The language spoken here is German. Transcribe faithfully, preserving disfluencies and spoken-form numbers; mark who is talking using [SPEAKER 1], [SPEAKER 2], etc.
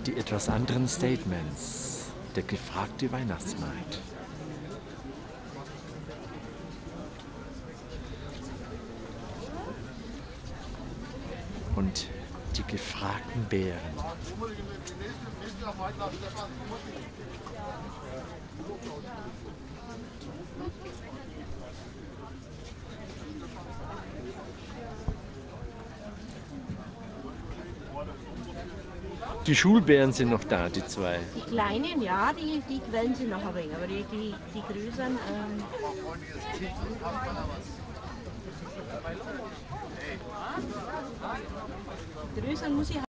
[SPEAKER 1] Die etwas anderen Statements. Der gefragte Weihnachtsmarkt. Und die gefragten Bären. Die Schulbären sind noch da, die zwei.
[SPEAKER 2] Die kleinen, ja, die, die quälen sie noch ein wenig, aber die, die, die größeren... Ähm größeren muss ich